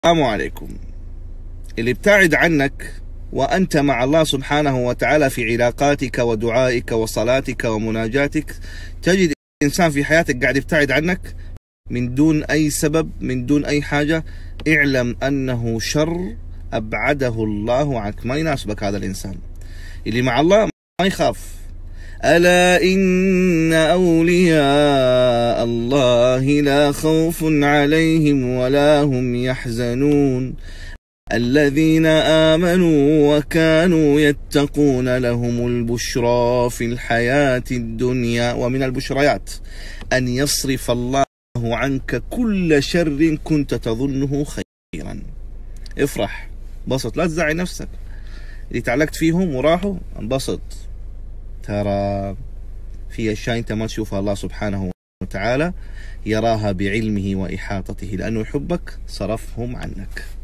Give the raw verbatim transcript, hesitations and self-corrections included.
السلام عليكم. اللي ابتعد عنك وأنت مع الله سبحانه وتعالى في علاقاتك ودعائك وصلاتك ومناجاتك، تجد إنسان في حياتك قاعد يبتعد عنك من دون أي سبب، من دون أي حاجة. اعلم أنه شر أبعده الله عنك، ما يناسبك هذا الإنسان. اللي مع الله ما يخاف. ألا إن أولياء الله لا خوف عليهم ولا هم يحزنون الذين آمنوا وكانوا يتقون لهم البشرى في الحياة الدنيا. ومن البشريات أن يصرف الله عنك كل شر كنت تظنه خيرا. افرح، بسط، لا تزعل نفسك. اللي تعلقت فيهم وراحوا انبسط. ترى في أشياء أنت ما تشوفها الله سبحانه وتعالى يراها بعلمه وإحاطته، لأنه يحبك صرفهم عنك.